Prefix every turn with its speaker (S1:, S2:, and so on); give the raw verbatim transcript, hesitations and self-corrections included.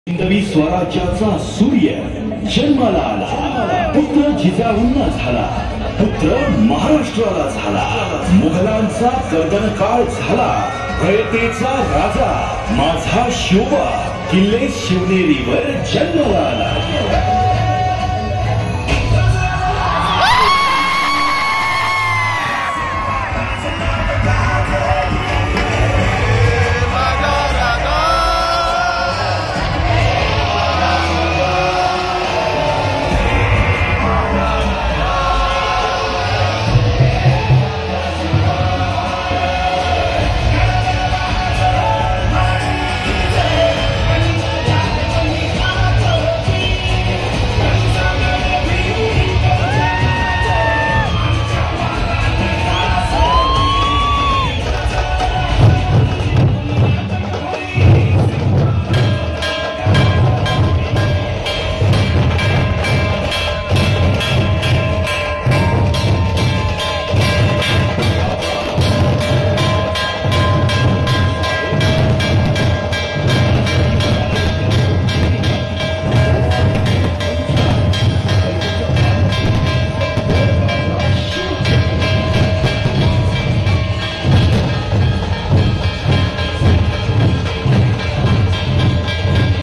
S1: हिंदवी स्वराज्याचा सूर्य जन्माला आला, पुत्र जिजाऊंना झाला, पुत्र महाराष्ट्राला झाला, मुघलांचा कर्दनकाळ झाला, रयतेचा राजा माझा शिवबा किल्ले शिवनेरीवर जन्माला आला।